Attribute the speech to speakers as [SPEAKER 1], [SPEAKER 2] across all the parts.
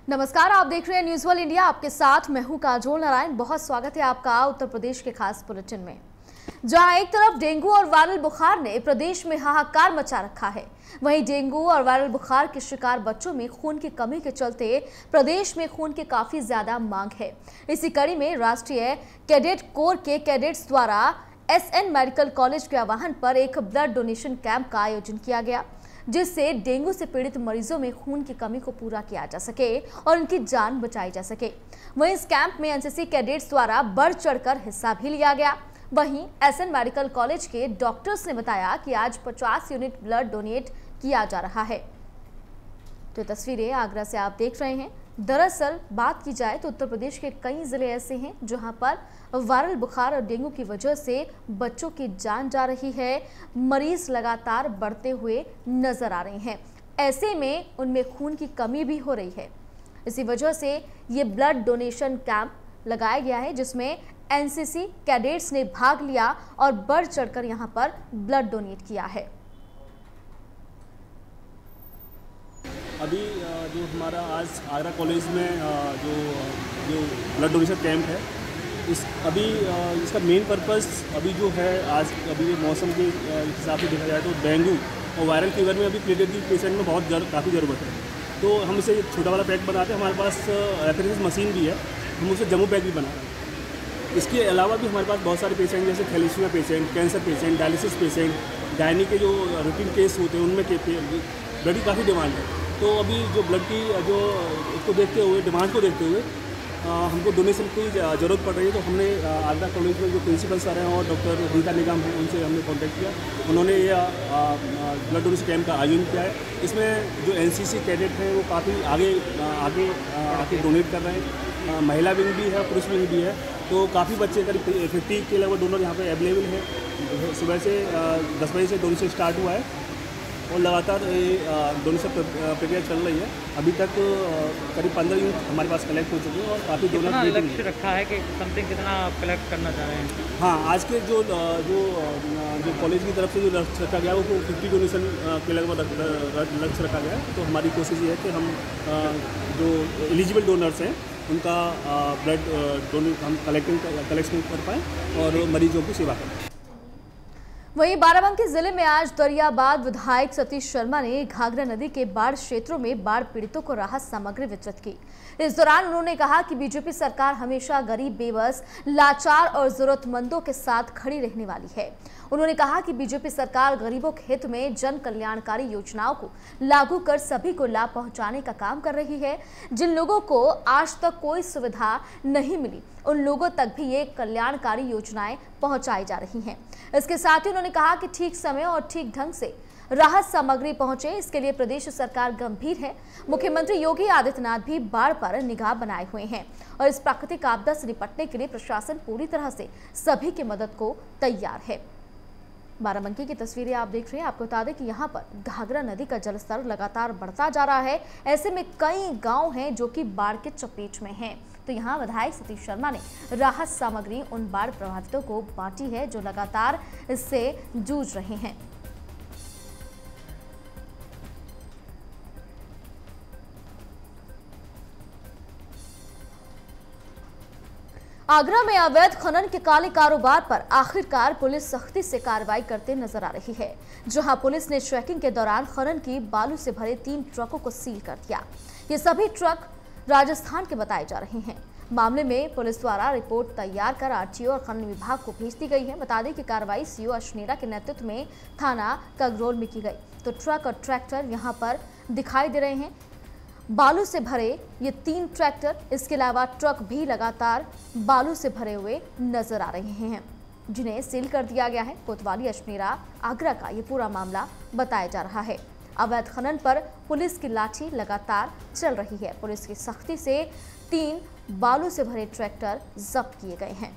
[SPEAKER 1] नमस्कार, आप देख रहे हैं न्यूज़ वर्ल्ड इंडिया। आपके साथ मैं हूं काजोल नारायण। बहुत स्वागत है आपका उत्तर प्रदेश के खास बुलेटिन में। जहां एक तरफ डेंगू और वायरल बुखार ने प्रदेश में हाहाकार मचा रखा है, वहीं डेंगू और वायरल बुखार के शिकार बच्चों में खून की कमी के चलते प्रदेश में खून की काफी ज्यादा मांग है। इसी कड़ी में राष्ट्रीय कैडेट कोर के कैडेट्स द्वारा एसएन मेडिकल कॉलेज के आह्वान पर एक ब्लड डोनेशन कैंप का आयोजन किया गया, जिससे डेंगू से पीड़ित मरीजों में खून की कमी को पूरा किया जा सके और उनकी जान बचाई जा सके। वहीं इस कैंप में एनसीसी कैडेट्स द्वारा बढ़ चढ़कर हिस्सा भी लिया गया। वहीं एसएन मेडिकल कॉलेज के डॉक्टर्स ने बताया कि आज 50 यूनिट ब्लड डोनेट किया जा रहा है। तो तस्वीरें आगरा से आप देख रहे हैं। दरअसल बात की जाए तो उत्तर प्रदेश के कई जिले ऐसे हैं जहां पर वायरल बुखार और डेंगू की वजह से बच्चों की जान जा रही है। मरीज लगातार बढ़ते हुए नजर आ रहे हैं। ऐसे में उनमें खून की कमी भी हो रही है। इसी वजह से ये ब्लड डोनेशन कैंप लगाया गया है, जिसमें एनसीसी कैडेट्स ने भाग लिया और बढ़ चढ़कर यहां पर ब्लड डोनेट किया है।
[SPEAKER 2] अभी जो हमारा आज आगरा कॉलेज में जो ब्लड डोनेशन कैंप है, इसका मेन पर्पस अभी जो है, आज अभी मौसम के हिसाब से देखा जाए तो डेंगू और वायरल फीवर में अभी प्लेटलेट की पेशेंट में काफ़ी ज़रूरत है। तो हम इसे छोटा वाला पैक बनाते हैं। हमारे पास रेफरेंस मशीन भी है, हम उसे जम्मू पैक भी बना रहे हैं। इसके अलावा भी हमारे पास बहुत सारे पेशेंट जैसे thalassemia patient, cancer patient, dialysis patient, gynae के जो रूटीन केस होते हैं उनमें ब्लड की काफ़ी डिमांड है। तो अभी जो ब्लड की जो इसको देखते हुए, डिमांड को देखते हुए हमको डोनेशन की ज़रूरत पड़ रही है। तो हमने आगरा कॉलेज में जो प्रिंसिपल सर हैं और डॉक्टर रीता निगम हैं, उनसे हमने कांटेक्ट किया। उन्होंने ये ब्लड डोनेशन कैंप का आयोजन किया है। इसमें जो एनसीसी कैडेट हैं वो काफ़ी आगे डोनेट कर रहे हैं। महिला विंग भी है, पुरुष विंग भी है। तो काफ़ी बच्चे करीब 50 के लगभग डोनर यहाँ पे अवेलेबल है। सुबह से 10 बजे से डोनेशन स्टार्ट हुआ है और लगातार डोनेशन प्रक्रिया चल रही है। अभी तक करीब 15 यूनिट हमारे पास कलेक्ट हो चुके हैं और काफ़ी डोनर
[SPEAKER 3] लक्ष्य रखा है कि समथिंग कितना कलेक्ट करना चाह रहे हैं?
[SPEAKER 2] हाँ, आज के जो कॉलेज की तरफ से जो लक्ष्य रखा गया वो 50 डोनेशन के लगभग लक्ष्य रखा गया है। तो हमारी कोशिश ये है कि हम जो एलिजिबल डोनर्स हैं उनका ब्लड हम कलेक्शन कर पाएँ और मरीजों की सेवा करें।
[SPEAKER 1] वहीं बाराबंकी जिले में आज दरियाबाद विधायक सतीश शर्मा ने घाघरा नदी के बाढ़ क्षेत्रों में बाढ़ पीड़ितों को राहत सामग्री वितरित की। इस दौरान उन्होंने कहा कि बीजेपी सरकार हमेशा गरीब, बेबस, लाचार और जरूरतमंदों के साथ खड़ी रहने वाली है। उन्होंने कहा कि बीजेपी सरकार गरीबों के हित में जन कल्याणकारी योजनाओं को लागू कर सभी को लाभ पहुंचाने का काम कर रही है। जिन लोगों को आज तक कोई सुविधा नहीं मिली, उन लोगों तक भी ये कल्याणकारी योजनाएं पहुंचाई जा रही हैं। इसके साथ ही उन्होंने कहा कि ठीक समय और ठीक ढंग से राहत सामग्री पहुंचे, इसके लिए प्रदेश सरकार गंभीर है। मुख्यमंत्री योगी आदित्यनाथ भी बाढ़ पर निगाह बनाए हुए हैं और इस प्राकृतिक आपदा से निपटने के लिए प्रशासन पूरी तरह से सभी की मदद को तैयार है। बाराबंकी की तस्वीरें आप देख रहे हैं। आपको बता दें कि यहाँ पर घाघरा नदी का जलस्तर लगातार बढ़ता जा रहा है। ऐसे में कई गांव हैं जो कि बाढ़ के चपेट में हैं। तो यहाँ विधायक सतीश शर्मा ने राहत सामग्री उन बाढ़ प्रभावितों को बांटी है जो लगातार इससे जूझ रहे हैं। आगरा में अवैध खनन के काले कारोबार पर आखिरकार पुलिस सख्ती से कार्रवाई करते नजर आ रही है। जहां पुलिस ने चेकिंग के दौरान खनन की बालू से भरे 3 ट्रकों को सील कर दिया। ये सभी ट्रक राजस्थान के बताए जा रहे हैं। मामले में पुलिस द्वारा रिपोर्ट तैयार कर आरटीओ और खनन विभाग को भेज दी गई है। बता दें कि कार्रवाई सीओ अश्नेरा के नेतृत्व में थाना कगरोल में की गई। तो ट्रक और ट्रैक्टर यहां पर दिखाई दे रहे हैं। बालू से भरे ये 3 ट्रैक्टर, इसके अलावा ट्रक भी लगातार बालू से भरे हुए नजर आ रहे हैं, जिन्हें सील कर दिया गया है। कोतवाली अश्नेरा आगरा का ये पूरा मामला बताया जा रहा है। अवैध खनन पर पुलिस की लाठी लगातार चल रही है। पुलिस की सख्ती से 3 बालू से भरे ट्रैक्टर जब्त किए गए हैं।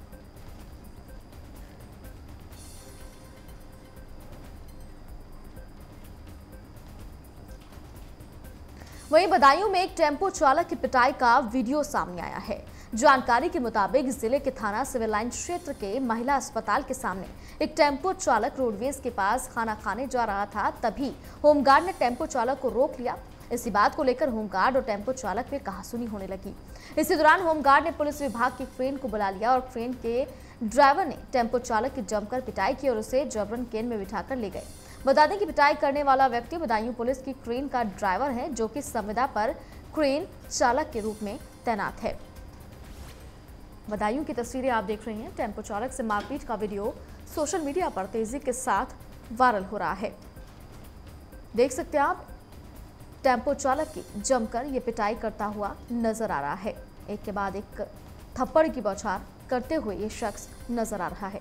[SPEAKER 1] वहीं बदायूं में एक टेम्पो चालक की पिटाई का वीडियो सामने आया है। जानकारी के मुताबिक जिले के थाना सिविल लाइन क्षेत्र के महिला अस्पताल के सामने एक टेम्पो चालक रोडवेज के पास खाना खाने जा रहा था। तभी होमगार्ड ने टेम्पो चालक को रोक लिया। इसी बात को लेकर होमगार्ड और टेम्पो चालक में कहासुनी होने लगी। इसी दौरान होमगार्ड ने पुलिस विभाग की क्रेन को बुला लिया और क्रेन के ड्राइवर ने टेम्पो चालक की जमकर पिटाई की और उसे जबरन क्रेन में बिठाकर ले गए। बता दें कि पिटाई करने वाला व्यक्ति बदायूं पुलिस की क्रेन का ड्राइवर है, जो कि संविदा पर क्रेन चालक के रूप में तैनात है। बदायूं की तस्वीरें आप देख रहे हैं। टेम्पो चालक से मारपीट का वीडियो सोशल मीडिया पर तेजी के साथ वायरल हो रहा है। देख सकते हैं आप, टेम्पो चालक की जमकर ये पिटाई करता हुआ नजर आ रहा है। एक के बाद एक थप्पड़ की बौछार करते हुए ये शख्स नजर आ रहा है।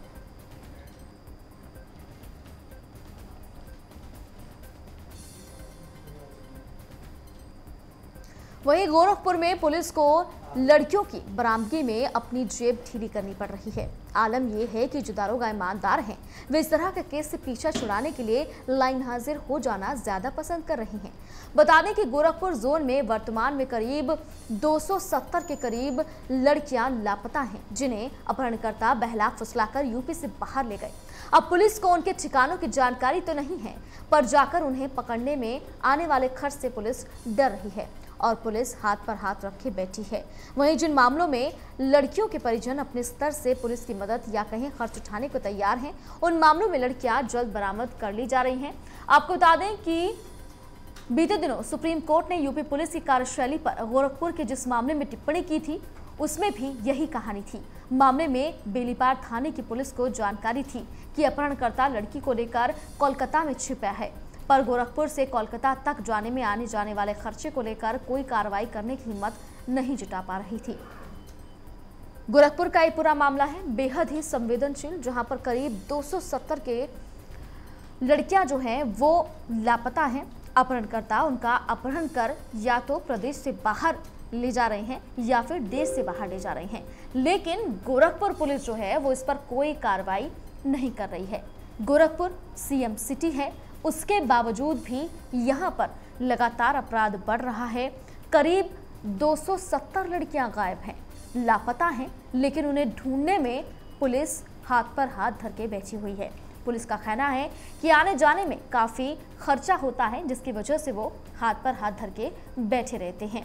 [SPEAKER 1] वहीं गोरखपुर में पुलिस को लड़कियों की बरामदगी में अपनी जेब ढीली करनी पड़ रही है। आलम यह है कि जो दारोगा ईमानदार हैं, वे इस तरह के केस से पीछा छुड़ाने के लिए लाइन हाजिर हो जाना ज्यादा पसंद कर रही हैं। बता दें कि गोरखपुर जोन में वर्तमान में करीब 270 के करीब लड़कियां लापता हैं, जिन्हें अपहरणकर्ता बहला फुसलाकर यूपी से बाहर ले गए। अब पुलिस को उनके ठिकानों की जानकारी तो नहीं है, पर जाकर उन्हें पकड़ने में आने वाले खर्च से पुलिस डर रही है और पुलिस हाथ पर हाथ रखे बैठी है। वहीं जिन मामलों में लड़कियों के परिजन अपने स्तर से पुलिस की मदद या कहीं खर्च उठाने को तैयार हैं, उन मामलों में लड़कियां जल्द बरामद कर ली जा रही हैं। आपको बता दें कि बीते दिनों सुप्रीम कोर्ट ने यूपी पुलिस की कार्यशैली पर गोरखपुर के जिस मामले में टिप्पणी की थी, उसमें भी यही कहानी थी। मामले में बेलीपार थाने की पुलिस को जानकारी थी कि अपहरणकर्ता लड़की को लेकर कोलकाता में छिपा है, पर गोरखपुर से कोलकाता तक जाने में आने जाने वाले खर्चे को लेकर कोई कार्रवाई करने की हिम्मत नहीं जुटा पा रही थी। गोरखपुर का ये पूरा मामला है बेहद ही संवेदनशील, जहां पर करीब 270 के लड़कियां जो हैं वो लापता हैं। अपहरणकर्ता उनका अपहरण कर या तो प्रदेश से बाहर ले जा रहे हैं या फिर देश से बाहर ले जा रहे हैं, लेकिन गोरखपुर पुलिस जो है वो इस पर कोई कार्रवाई नहीं कर रही है। गोरखपुर सीएम सिटी है, उसके बावजूद भी यहाँ पर लगातार अपराध बढ़ रहा है। करीब 270 लड़कियां गायब हैं, लापता हैं, लेकिन उन्हें ढूंढने में पुलिस हाथ पर हाथ धर के बैठी हुई है। पुलिस का कहना है कि आने जाने में काफ़ी खर्चा होता है, जिसकी वजह से वो हाथ पर हाथ धर के बैठे रहते हैं।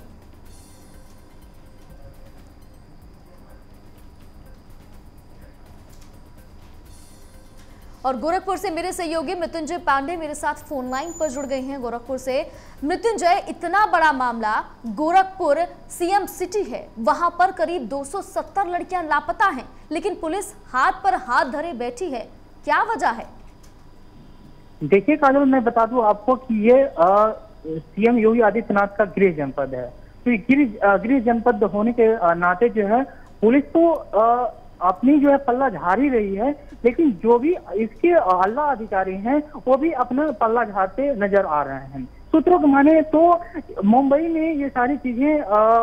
[SPEAKER 1] और गोरखपुर से मेरे सहयोगी मृत्युंजय पांडे मेरे साथ फोन लाइन पर जुड़ गए हैं गोरखपुर से। मृत्युंजय, इतना बड़ा मामला, गोरखपुर सीएम सिटी है, वहां पर करीब 270 लड़कियां लापता हैं, लेकिन पुलिस हाथ पर हाथ धरे बैठी है, क्या वजह है?
[SPEAKER 4] देखिए काजल, मैं बता दूं आपको कि ये सीएम योगी आदित्यनाथ का गृह जनपद है। तो गृह जनपद होने के नाते जो है पुलिस तो अपनी जो है पल्ला झाड़ी रही है, लेकिन जो भी इसके आला अधिकारी हैं वो भी अपना पल्ला झाड़ते नजर आ रहे हैं। सूत्रों के माने तो मुंबई में ये सारी चीजें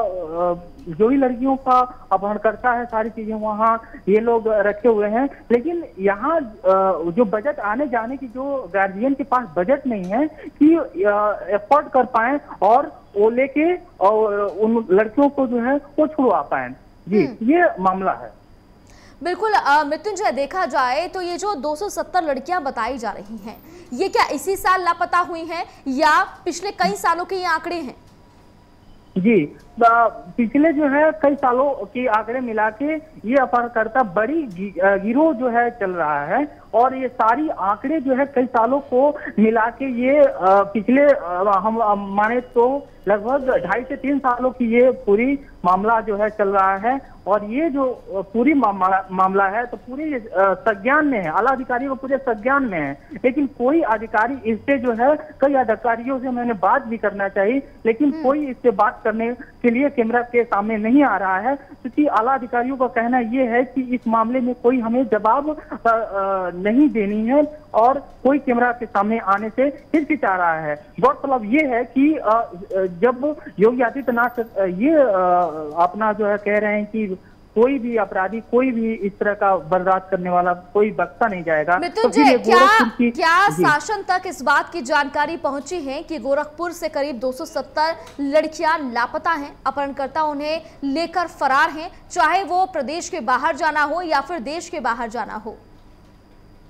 [SPEAKER 4] जो भी लड़कियों का अपहरण करता है, सारी चीजें वहाँ ये लोग रखे हुए हैं, लेकिन यहाँ जो बजट आने जाने की जो गार्जियन के पास बजट नहीं है कि एफोर्ड कर पाए और वो लेके और उन लड़कियों को जो है वो छुड़वा पाए। जी, ये मामला है।
[SPEAKER 1] बिल्कुल मृत्युंजय, देखा जाए तो ये जो 270 लड़कियां बताई जा रही हैं, ये क्या इसी साल लापता हुई हैं या पिछले कई सालों के ये आंकड़े हैं?
[SPEAKER 4] जी, पिछले जो है कई सालों के आंकड़े मिला के ये अपहरणकर्ता बड़ी गिरोह जो है चल रहा है, और ये सारी आंकड़े जो है कई सालों को मिला के ये पिछले हम माने तो लगभग 2.5 से 3 सालों की ये पूरी मामला जो है चल रहा है। और ये जो पूरी मामला है तो पूरी संज्ञान में है, आला अधिकारी को पूरे संज्ञान में है, लेकिन कोई अधिकारी इससे जो है, कई अधिकारियों से मैंने बात भी करना चाहिए, लेकिन कोई इससे बात करने के लिए कैमरा के सामने नहीं आ रहा है, क्योंकि आला अधिकारियों का कहना ये है कि इस मामले में कोई हमें जवाब नहीं देनी है और कोई कैमरा के सामने आने से हिचकिचा रहा है। गौरतलब ये है कि जब योगी आदित्यनाथ ये अपना जो है कह रहे हैं कि कोई भी अपराधी, कोई भी इस तरह का बर्दाश्त करने वाला कोई बख्शा नहीं जाएगा।
[SPEAKER 1] मृत्युंजय, क्या शासन तक इस बात की जानकारी पहुंची है कि गोरखपुर से करीब 270 लड़कियां लापता हैं, अपहरणकर्ता उन्हें लेकर फरार हैं, चाहे वो प्रदेश के बाहर जाना हो या फिर देश के बाहर जाना हो?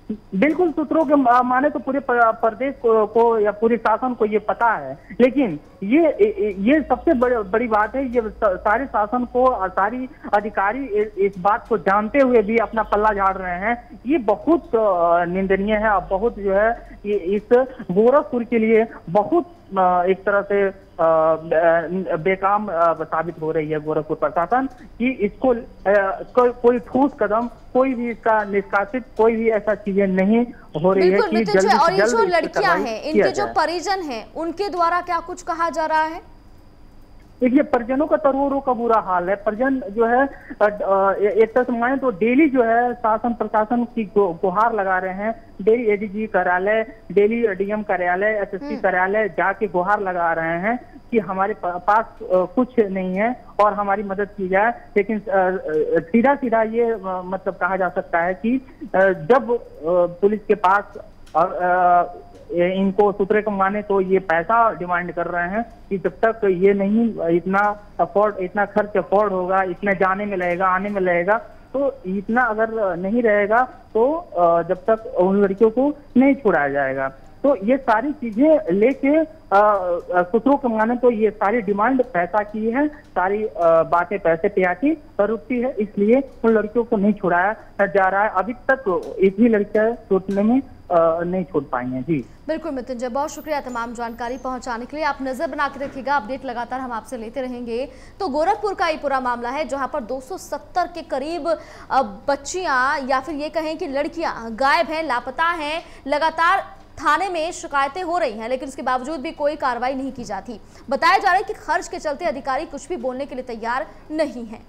[SPEAKER 4] बिल्कुल, सूत्रों के माने तो पूरे प्रदेश को या पूरे शासन को ये पता है, लेकिन ये सबसे बड़ी बात है। ये सारे शासन को और सारी अधिकारी इस बात को जानते हुए भी अपना पल्ला झाड़ रहे हैं। ये बहुत निंदनीय है और बहुत जो है ये इस गोरखपुर के लिए बहुत एक तरह से बेकाम साबित हो रही है गोरखपुर प्रशासन कि इसको कोई ठोस कदम, कोई भी इसका निष्कासित, कोई भी ऐसा चीजें नहीं हो रही है कि जल्द से
[SPEAKER 1] और ये जो
[SPEAKER 4] जल्द
[SPEAKER 1] लड़कियां हैं, इनके जो परिजन हैं, उनके द्वारा क्या कुछ कहा जा रहा है?
[SPEAKER 4] देखिए, परिजनों का तरोरों का बुरा हाल है। परिजन जो है एक तरह से माने तो डेली जो है शासन प्रशासन की गुहार लगा रहे हैं। डेली एडीजी कार्यालय, डेली डीएम कार्यालय, एसएसपी कार्यालय जाके गुहार लगा रहे हैं कि हमारे पास कुछ नहीं है और हमारी मदद की जाए। लेकिन सीधा सीधा ये मतलब कहा जा सकता है कि जब पुलिस के पास और इनको सूत्रे को माने तो ये पैसा डिमांड कर रहे हैं कि जब तक ये नहीं इतना खर्च अफोर्ड होगा, इतना जाने में लगेगा, आने में लगेगा, तो इतना अगर नहीं रहेगा तो जब तक उन लड़कियों को नहीं छोड़ाया जाएगा। तो ये सारी चीजें लेके सूत्रों के माने तो ये सारी डिमांड पैसा की है, सारी बातें पैसे पे आती रुकती है, इसलिए उन लड़कियों को नहीं छुड़ाया जा रहा है। अभी तक एक भी लड़कियां छूटने में नहीं छोड़ पाई हैं। जी
[SPEAKER 1] बिल्कुल मृत्युंजय, बहुत शुक्रिया तमाम जानकारी पहुंचाने के लिए। आप नजर बना के रखिएगा, अपडेट लगातार हम आपसे लेते रहेंगे। तो गोरखपुर का ये पूरा मामला है जहां पर 270 के करीब बच्चियां या फिर ये कहें कि लड़कियां गायब हैं, लापता हैं। लगातार थाने में शिकायतें हो रही हैं, लेकिन उसके बावजूद भी कोई कार्रवाई नहीं की जाती। बताया जा रहा है कि खर्च के चलते अधिकारी कुछ भी बोलने के लिए तैयार नहीं है।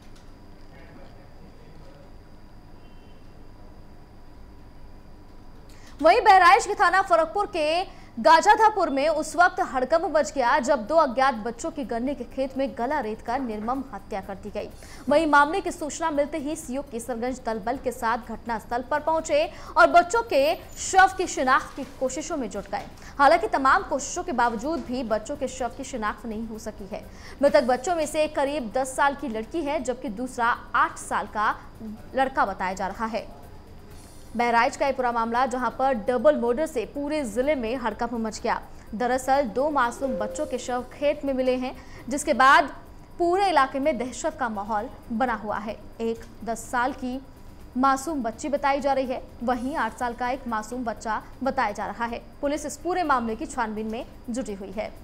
[SPEAKER 1] वहीं बहराइच के थाना फरकपुर के गाजाधापुर में उस वक्त हड़कंप मच गया जब दो अज्ञात बच्चों की गन्ने के खेत में गला रेतकर निर्मम हत्या कर दी गई। वहीं मामले की सूचना मिलते ही सीओ केसरगंज दल बल के साथ घटनास्थल पर पहुंचे और बच्चों के शव की शिनाख्त की कोशिशों में जुट गए। हालांकि तमाम कोशिशों के बावजूद भी बच्चों के शव की शिनाख्त नहीं हो सकी है। मृतक बच्चों में से एक करीब 10 साल की लड़की है, जबकि दूसरा 8 साल का लड़का बताया जा रहा है। बहराइच का ये पूरा मामला जहां पर डबल मर्डर से पूरे जिले में हड़कंप मच गया। दरअसल 2 मासूम बच्चों के शव खेत में मिले हैं, जिसके बाद पूरे इलाके में दहशत का माहौल बना हुआ है। एक 10 साल की मासूम बच्ची बताई जा रही है, वहीं 8 साल का एक मासूम बच्चा बताया जा रहा है। पुलिस इस पूरे मामले की छानबीन में जुटी हुई है।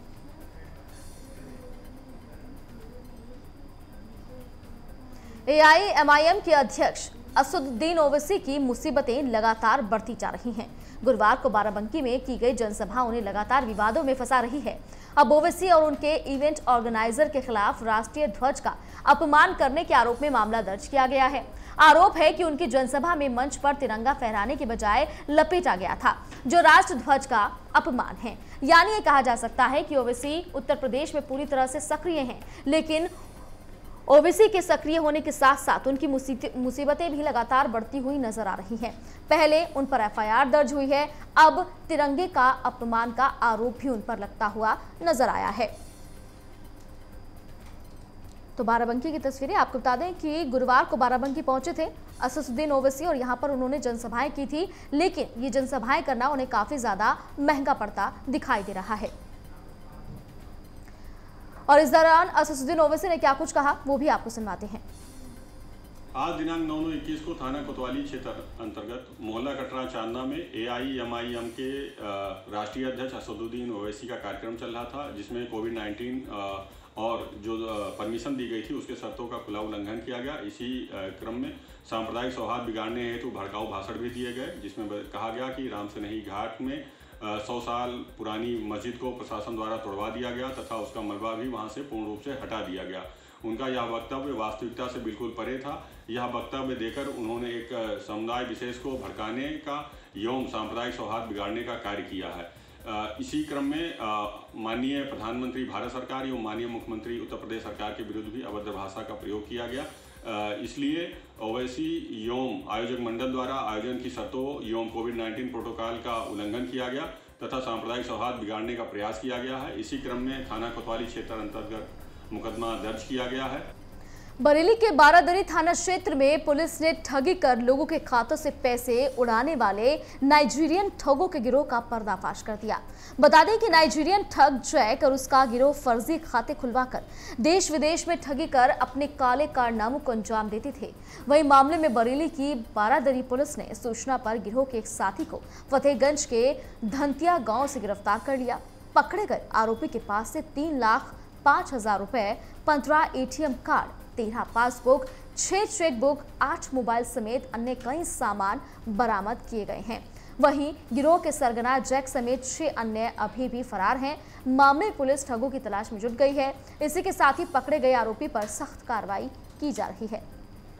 [SPEAKER 1] एआईएमआईएम के अध्यक्ष असदुद्दीन ओवैसी की मुसीबतें लगातार बढ़ती जा रही हैं। गुरुवार को बाराबंकी में की गई जनसभा उन्हें लगातार विवादों में फंसा रही है। अब ओवैसी और उनके इवेंट ऑर्गेनाइजर के खिलाफ राष्ट्रीय ध्वज का अपमान करने के आरोप में मामला दर्ज किया गया है। आरोप है कि उनकी जनसभा में मंच पर तिरंगा फहराने के बजाय लपेटा गया था, जो राष्ट्र ध्वज का अपमान है। यानी ये कहा जा सकता है कि ओवैसी उत्तर प्रदेश में पूरी तरह से सक्रिय हैं, लेकिन ओवैसी के सक्रिय होने के साथ साथ उनकी मुसीबतें भी लगातार बढ़ती हुई नजर आ रही हैं। पहले उन पर एफआईआर दर्ज हुई है, अब तिरंगे का अपमान का आरोप भी उन पर लगता हुआ नजर आया है। तो बाराबंकी की तस्वीरें आपको बता दें कि गुरुवार को बाराबंकी पहुंचे थे असदुद्दीन ओवैसी और यहां पर उन्होंने जनसभाएं की थी, लेकिन ये जनसभाएं करना उन्हें काफी ज्यादा महंगा पड़ता दिखाई दे रहा है। और इस दौरान असदुद्दीन ओवैसी ने क्या कुछ कहा वो भी आपको सुनवाते हैं।
[SPEAKER 5] आज दिनांक 9/9/21 को थाना कोतवाली क्षेत्र अंतर्गत मोहल्ला कटरा चांदना में एआईएमआईएम के राष्ट्रीय अध्यक्ष असदुद्दीन ओवैसी का कार्यक्रम चल रहा था, जिसमें कोविड-19 और जो परमिशन दी गई थी उसके शर्तों का खुला उल्लंघन किया गया। इसी क्रम में सांप्रदायिक सौहार्द बिगाड़ने हेतु भड़काऊ भाषण भी दिए गए, जिसमें कहा गया कि रामसनही घाट में 100 साल पुरानी मस्जिद को प्रशासन द्वारा तोड़वा दिया गया तथा उसका मलबा भी वहां से पूर्ण रूप से हटा दिया गया। उनका यह वक्तव्य वास्तविकता से बिल्कुल परे था। यह वक्तव्य देकर उन्होंने एक समुदाय विशेष को भड़काने का एवं सांप्रदायिक सौहार्द बिगाड़ने का कार्य किया है। इसी क्रम में माननीय प्रधानमंत्री भारत सरकार एवं माननीय मुख्यमंत्री उत्तर प्रदेश सरकार के विरुद्ध भी अभद्र भाषा का प्रयोग किया गया। इसलिए ओवैसी एवं आयोजक मंडल द्वारा आयोजन की शर्तों एवं कोविड-19 प्रोटोकॉल का उल्लंघन किया गया तथा सांप्रदायिक सौहार्द बिगाड़ने का प्रयास किया गया है। इसी क्रम में थाना कोतवाली क्षेत्र अंतर्गत मुकदमा दर्ज किया गया है।
[SPEAKER 1] बरेली के बारादरी थाना क्षेत्र में पुलिस ने ठगी कर लोगों के खातों से पैसे उड़ाने वाले नाइजीरियन ठगों के गिरोह का पर्दाफाश कर दिया। बता दें कि नाइजीरियन ठग जैक और उसका गिरोह फर्जी खाते खुलवाकर देश विदेश में ठगी कर अपने काले कारनामों को अंजाम देते थे। वहीं मामले में बरेली की बारादरी पुलिस ने सूचना पर गिरोह के एक साथी को फतेहगंज के धंतिया गाँव से गिरफ्तार कर लिया। पकड़े गए आरोपी के पास से 3,05,000 रुपए, 15 ATM card, 13 passbook, 6 chequebook, 8 mobile समेत अन्य कई सामान बरामद किए गए हैं। वहीं गिरोह के सरगना जैक समेत 6 अन्य अभी भी फरार हैं। मामले में पुलिस ठगों की तलाश में जुट गई है। इसी के साथ ही पकड़े गए आरोपी पर सख्त कार्रवाई की जा रही है।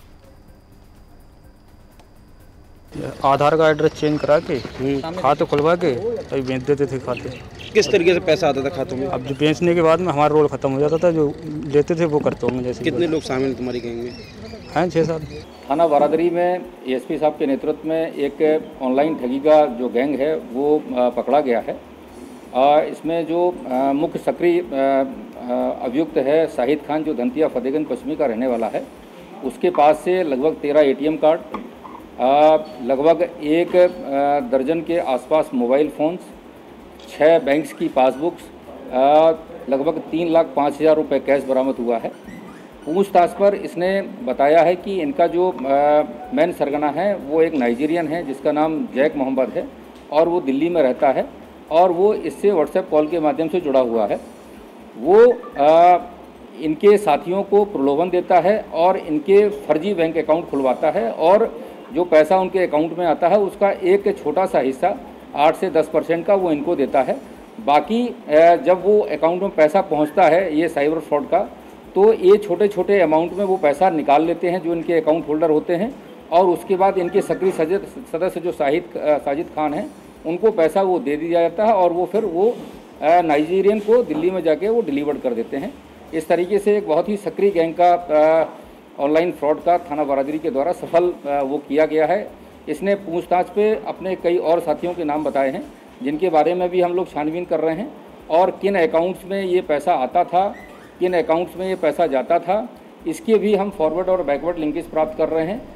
[SPEAKER 6] आधार का एड्रेस चेंज करा के खाते खुलवा के अभी बेच देते थे खाते।
[SPEAKER 7] किस तरीके से पैसा आता था खातों में?
[SPEAKER 6] अब जो बेचने के बाद में हमारा रोल खत्म हो जाता था, जो लेते थे वो करते होंगे। जैसे
[SPEAKER 7] कितने लोग शामिल तुम्हारी गैंग में?
[SPEAKER 6] हैं 6-7।
[SPEAKER 8] थाना बारादरी में एसपी साहब के नेतृत्व में एक ऑनलाइन ठगी का जो गैंग है वो पकड़ा गया है। इसमें जो मुख्य सक्रिय अभियुक्त है शाहिद खान, जो धंतिया फतेहगंज पश्चिमी का रहने वाला है। उसके पास से लगभग 13 ATM कार्ड, लगभग 1 दर्जन के आसपास मोबाइल फ़ोन्स, 6 बैंक्स की पासबुक्स, लगभग 3,05,000 रुपये कैश बरामद हुआ है। पूछताछ पर इसने बताया है कि इनका जो मेन सरगना है वो एक नाइजीरियन है जिसका नाम जैक मोहम्मद है और वो दिल्ली में रहता है और वो इससे व्हाट्सएप कॉल के माध्यम से जुड़ा हुआ है। वो इनके साथियों को प्रलोभन देता है और इनके फर्जी बैंक अकाउंट खुलवाता है और जो पैसा उनके अकाउंट में आता है उसका एक छोटा सा हिस्सा 8 से 10% का वो इनको देता है। बाकी जब वो अकाउंट में पैसा पहुंचता है ये साइबर फ्रॉड का, तो ये छोटे छोटे अमाउंट में वो पैसा निकाल लेते हैं जो इनके अकाउंट होल्डर होते हैं और उसके बाद इनके सक्रिय सदस्य जो साजिद खान हैं उनको पैसा वो दे दिया जाता है और वो फिर वो नाइजीरियन को दिल्ली में जाके वो डिलीवर कर देते हैं। इस तरीके से एक बहुत ही सक्रिय गैंग का ऑनलाइन फ्रॉड का थाना बारादरी के द्वारा सफल वो किया गया है। इसने पूछताछ पे अपने कई और साथियों के नाम बताए हैं जिनके बारे में भी हम लोग छानबीन कर रहे हैं और किन अकाउंट्स में ये पैसा आता था, किन अकाउंट्स में ये पैसा जाता था, इसके भी हम फॉरवर्ड और बैकवर्ड लिंकेज प्राप्त कर रहे हैं।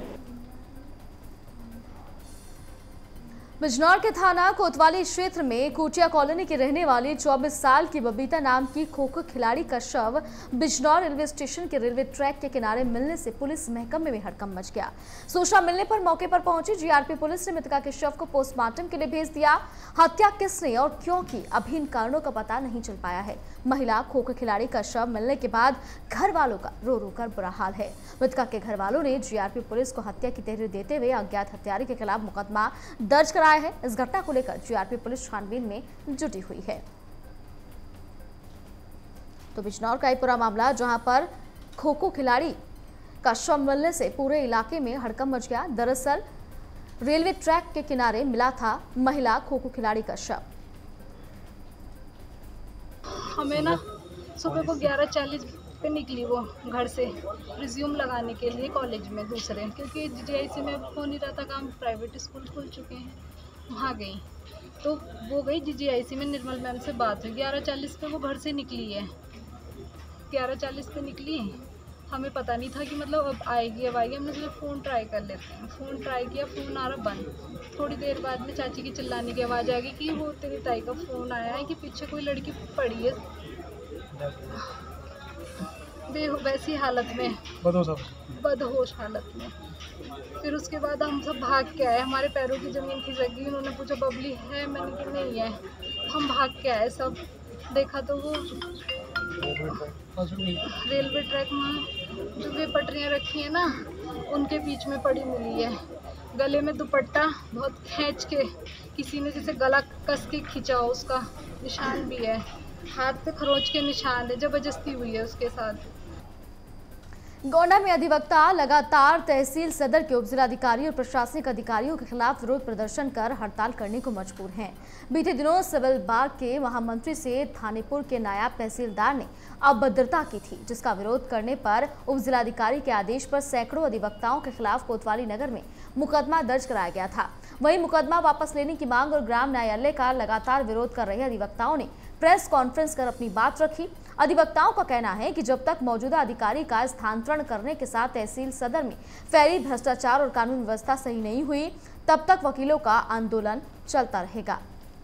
[SPEAKER 1] बिजनौर के थाना कोतवाली क्षेत्र में कुटिया कॉलोनी की रहने वाली 24 साल की बबीता नाम की खो-खो खिलाड़ी का शव बिजनौर रेलवे स्टेशन के रेलवे ट्रैक के किनारे मिलने से पुलिस महकमे में हड़कंप मच गया। सूचना मिलने पर मौके पर पहुंची जीआरपी पुलिस ने मृतका के शव को पोस्टमार्टम के लिए भेज दिया। हत्या किसने और क्यों की अभी इन कारणों का पता नहीं चल पाया है। महिला खो-खो खिलाड़ी का शव मिलने के बाद घर वालों का रो रो कर बुरा हाल है। मृतका के घर वालों ने जीआरपी पुलिस को हत्या की तहरीर देते हुए अज्ञात हत्यारे के खिलाफ मुकदमा दर्ज कराया है। इस घटना को लेकर जीआरपी पुलिस छानबीन में जुटी हुई है। तो बिजनौर का ये पूरा मामला जहां पर खो-खो खिलाड़ी का शव मिलने से पूरे इलाके में हड़कंप मच गया। दरअसल रेलवे ट्रैक के किनारे मिला था महिला खो-खो खिलाड़ी का शव।
[SPEAKER 9] हमें ना सुबह को 11:40 पे निकली वो घर से रिज्यूम लगाने के लिए कॉलेज में दूसरे, क्योंकि जीआईसी में हो नहीं रहा था काम, प्राइवेट स्कूल खुल चुके हैं, वहाँ गई तो वो गई जीआईसी में निर्मल मैम से बात हुई। 11:40 पे वो घर से निकली है, 11:40 पे निकली। हमें पता नहीं था कि मतलब अब आएगी अब आएगी। हमने सोचा फ़ोन ट्राई कर लेते हैं। फ़ोन ट्राई किया, फ़ोन आ रहा बंद। थोड़ी देर बाद में चाची की चिल्लाने की आवाज़ आ गई कि वो तेरी ताई का फ़ोन आया है कि पीछे कोई लड़की पड़ी है वैसी हालत में, बदहोश हालत में। फिर उसके बाद हम सब भाग के आए, हमारे पैरों की ज़मीन खिसक गई। उन्होंने पूछा बबली है, मैंने कहा नहीं है। हम भाग के आए, सब देखा तो वो रेलवे ट्रैक में जो वे पटरियाँ रखी हैं ना उनके बीच में पड़ी मिली है। गले में दुपट्टा बहुत खींच के किसी ने जैसे गला कस के खींचा हो उसका निशान भी है। हाथ पे खरोच के निशान है, जबरदस्ती हुई है उसके साथ।
[SPEAKER 1] गोंडा में अधिवक्ता लगातार तहसील सदर के उपजिलाधिकारी और प्रशासनिक अधिकारियों के खिलाफ विरोध प्रदर्शन कर हड़ताल करने को मजबूर हैं। बीते दिनों सिविल बाग के महामंत्री से थानेपुर के नायब तहसीलदार ने अभद्रता की थी, जिसका विरोध करने पर उपजिलाधिकारी के आदेश पर सैकड़ों अधिवक्ताओं के खिलाफ कोतवाली नगर में मुकदमा दर्ज कराया गया था। वहीं मुकदमा वापस लेने की मांग और ग्राम न्यायालय का लगातार विरोध कर रहे अधिवक्ताओं ने प्रेस कॉन्फ्रेंस कर अपनी बात रखी। अधिवक्ताओं का कहना है कि जब तक मौजूदा अधिकारी का स्थानांतरण करने के साथ तहसील सदर में फैली भ्रष्टाचार और कानून व्यवस्था सही नहीं हुई, तब तक वकीलों का आंदोलन चलता रहेगा।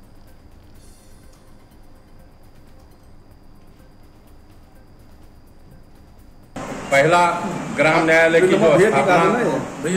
[SPEAKER 10] पहला ग्राम न्यायालय की जो स्थापना,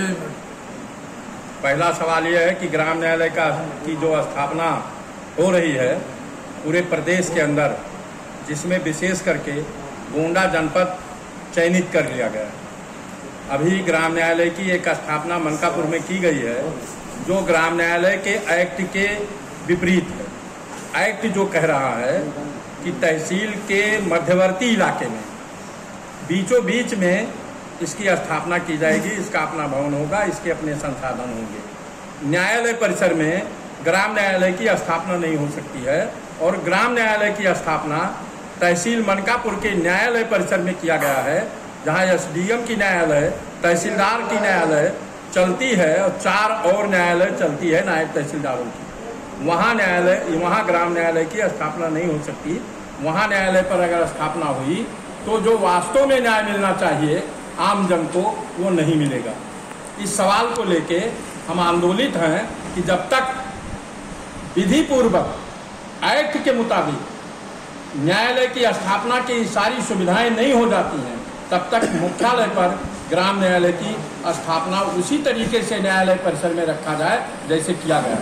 [SPEAKER 10] पहला सवाल यह है कि ग्राम न्यायालय की जो स्थापना हो रही है पूरे प्रदेश के अंदर, जिसमें विशेष करके गोंडा जनपद चयनित कर लिया गया है। अभी ग्राम न्यायालय की एक स्थापना मनकापुर में की गई है, जो ग्राम न्यायालय के एक्ट के विपरीत है। एक्ट जो कह रहा है कि तहसील के मध्यवर्ती इलाके में बीचों बीच में इसकी स्थापना की जाएगी, इसका अपना भवन होगा, इसके अपने संसाधन होंगे। न्यायालय परिसर में ग्राम न्यायालय की स्थापना नहीं हो सकती है और ग्राम न्यायालय की स्थापना तहसील मनकापुर के न्यायालय परिसर में किया गया है, जहां एसडीएम की न्यायालय, तहसीलदार की न्यायालय चलती है और 4 और न्यायालय चलती है नायब तहसीलदारों की। वहाँ ग्राम न्यायालय की स्थापना नहीं हो सकती। वहाँ न्यायालय पर अगर स्थापना हुई तो जो वास्तव में न्याय मिलना चाहिए आम जन को, वो नहीं मिलेगा। इस सवाल को लेके हम आंदोलित हैं कि जब तक विधि पूर्वक एक्ट के मुताबिक न्यायालय की स्थापना की सारी सुविधाएं नहीं हो जाती हैं, तब तक मुख्यालय पर ग्राम न्यायालय की स्थापना उसी तरीके से न्यायालय परिसर में रखा जाए जैसे किया गया।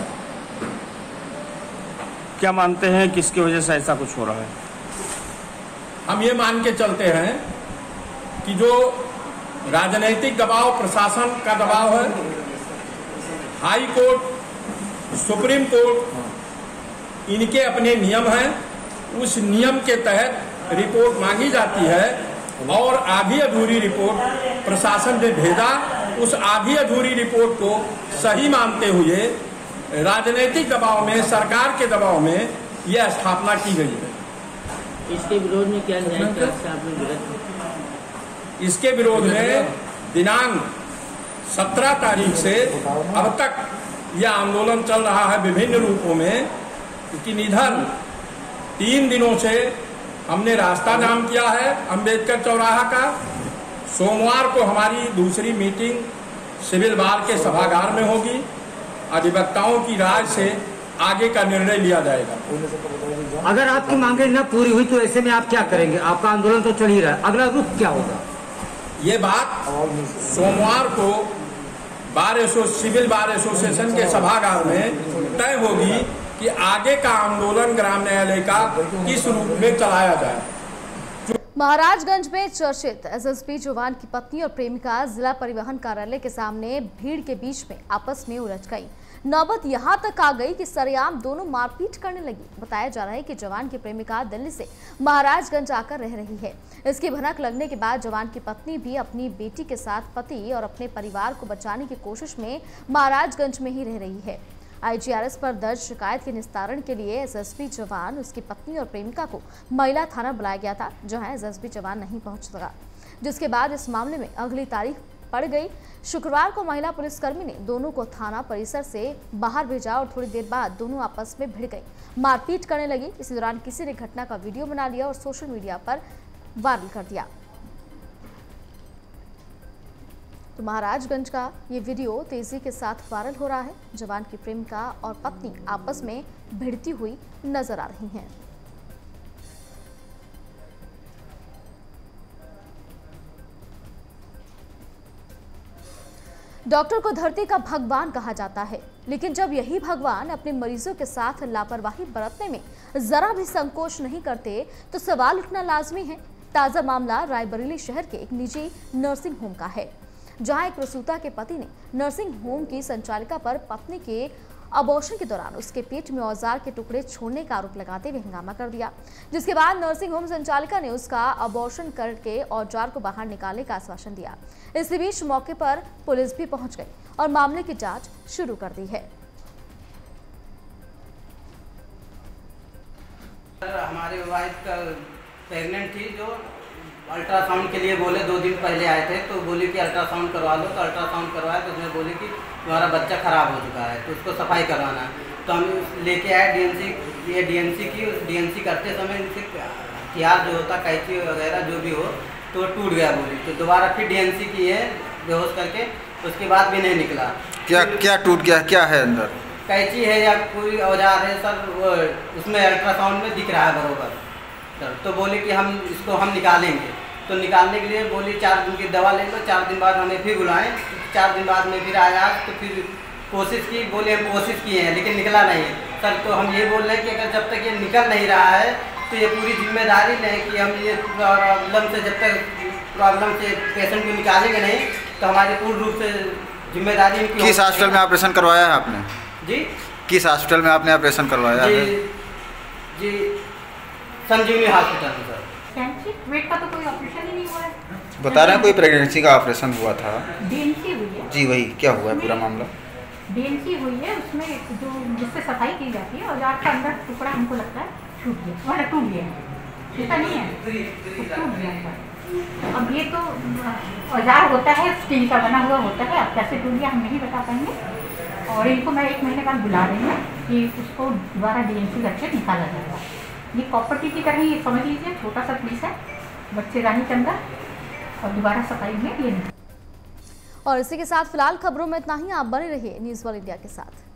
[SPEAKER 11] क्या मानते हैं किसकी वजह से ऐसा कुछ हो रहा है?
[SPEAKER 10] हम ये मान के चलते हैं कि जो राजनीतिक दबाव, प्रशासन का दबाव है, हाई कोर्ट, सुप्रीम कोर्ट, इनके अपने नियम हैं। उस नियम के तहत रिपोर्ट मांगी जाती है और आधी अधूरी रिपोर्ट प्रशासन ने भेजा। उस आधी अधूरी रिपोर्ट को सही मानते हुए राजनीतिक दबाव में, सरकार के दबाव में यह स्थापना की गई है।
[SPEAKER 12] इसके विरोध में क्या न्यायिक से आपने विरोध?
[SPEAKER 10] इसके विरोध में दिनांक 17 तारीख से अब तक यह आंदोलन चल रहा है विभिन्न रूपों में। लेकिन इधर 3 दिनों से हमने रास्ता जाम किया है अंबेडकर चौराहा का। सोमवार को हमारी दूसरी मीटिंग सिविल बार के सभागार में होगी। अधिवक्ताओं की राय से आगे का निर्णय लिया जाएगा।
[SPEAKER 12] अगर आपकी मांगे न पूरी हुई तो ऐसे में आप क्या करेंगे? आपका आंदोलन तो चल ही रहा है, अगला रुख क्या होगा?
[SPEAKER 10] ये बात सोमवार को सिविल बार एसोसिएशन के सभागार में तय होगी कि आगे का आंदोलन ग्राम न्यायालय का किस रूप में चलाया जाए।
[SPEAKER 1] महाराजगंज में चर्चित एसएसपी जवान की पत्नी और प्रेमिका जिला परिवहन कार्यालय के सामने भीड़ के बीच में आपस में उलझ गई। नौबत यहां तक आ गई कि सरेआम दोनों मारपीट करने लगी। बताया जा रहा है कि जवान की प्रेमिका दिल्ली से महाराजगंज आकर रह रही है। इसकी भनक लगने के बाद जवान की पत्नी भी अपनी बेटी के साथ पति और अपने परिवार को बचाने की कोशिश में महाराजगंज में ही रह रही है। आईजीआरएस पर दर्ज शिकायत के निस्तारण के लिए एसएसपी जवान, उसकी पत्नी और प्रेमिका को महिला थाना बुलाया गया था, जहां एसएसपी जवान नहीं पहुंच सका, जिसके बाद इस मामले में अगली तारीख पड़ गई। शुक्रवार को महिला पुलिसकर्मी ने दोनों को थाना परिसर से बाहर भेजा और थोड़ी देर बाद दोनों आपस में भिड़ गई, मारपीट करने लगी। इसी दौरान किसी ने घटना का वीडियो बना लिया और सोशल मीडिया पर वायरल कर दिया। तो महाराजगंज का ये वीडियो तेजी के साथ वायरल हो रहा है। जवान की प्रेमिका और पत्नी आपस में भिड़ती हुई नजर आ रही हैं। डॉक्टर को धरती का भगवान कहा जाता है, लेकिन जब यही भगवान अपने मरीजों के साथ लापरवाही बरतने में जरा भी संकोच नहीं करते तो सवाल उठना लाजमी है। ताजा मामला रायबरेली शहर के एक निजी नर्सिंग होम का है, जहां एक प्रसूता के पति ने नर्सिंग होम की संचालिका पर पत्नी के अबॉर्शन के दौरान उसके पेट में औजार के टुकड़े छोड़ने का आरोप लगाते हुए हंगामा कर दिया, जिसके बाद नर्सिंग होम संचालिका ने उसका अबॉर्शन करके औजार को बाहर निकालने का आश्वासन दिया। इसी बीच मौके पर पुलिस भी पहुंच गई और मामले की जांच शुरू कर दी है।
[SPEAKER 13] हमारी वाइफ का प्रेग्नेंट थी, जो अल्ट्रासाउंड के लिए बोले 2 दिन पहले आए थे, तो बोली कि अल्ट्रासाउंड करवा लो। तो अल्ट्रासाउंड करवाया तो उसमें बोली कि तुम्हारा बच्चा ख़राब हो चुका है, तो उसको सफाई करवाना है। तो हम लेके आए डीएनसी की। उस डीएनसी करते समय इनसे हथियार जो होता कैंची वगैरह जो भी हो तो टूट गया बोली। तो दोबारा फिर डीएनसी की है बेहोश करके, उसके बाद भी नहीं निकला।
[SPEAKER 14] क्या क्या टूट गया, क्या है अंदर?
[SPEAKER 13] कैंची है या कोई औजार है सर, वो उसमें अल्ट्रासाउंड में दिख रहा है बरोबर सर। तो बोले कि हम इसको हम निकालेंगे। तो निकालने के लिए बोली 4 दिन की दवा ले लो, 4 दिन बाद हमें फिर बुलाएं। 4 दिन बाद में फिर आया तो फिर कोशिश की, बोले हम कोशिश किए हैं लेकिन निकला नहीं सर। तो हम ये बोल रहे हैं कि अगर जब तक ये निकल नहीं रहा है तो ये पूरी जिम्मेदारी लें कि हम ये प्रॉब्लम से जब तक प्रॉब्लम से पेशेंट को निकालेंगे नहीं तो हमारी पूर्ण रूप से जिम्मेदारी।
[SPEAKER 14] किस हॉस्पिटल में ऑपरेशन करवाया है आपने?
[SPEAKER 13] जी
[SPEAKER 14] किस हॉस्पिटल में आपने ऑपरेशन करवाया है?
[SPEAKER 13] जी संजीवनी हॉस्पिटल में सर।
[SPEAKER 15] वेट का तो कोई ऑपरेशन ही नहीं हुआ है।
[SPEAKER 14] बता रहे हैं कोई प्रेगनेंसी का ऑपरेशन हुआ था।
[SPEAKER 15] डीएनसी हुई है।
[SPEAKER 14] जी वही, क्या हुआ है पूरा मामला?
[SPEAKER 15] डीएनसी हुई है, उसमें जो जिससे सफाई की जाती है औजार का अंदर टुकड़ा हमको लगता है छूट गया, वरना टूट गया, ऐसा नहीं है, टूट गया। अब ये तो औजार होता है, स्टील का बना हुआ होता है, अब कैसे टूट गया हम नहीं बता पाएंगे। और इनको मैं 1 महीने बाद बुला रही हूँ कि उसको दोबारा डीएनसी करके निकाला जाएगा। ये प्रॉपर्टी की तरह ही समझ लीजिए, छोटा सा पीस है बच्चेदानी के अंदर, और दोबारा सफाई में ये नहीं।
[SPEAKER 1] और इसी के साथ फिलहाल खबरों में इतना ही। आप बने रहिए न्यूज़ वर्ल्ड इंडिया के साथ।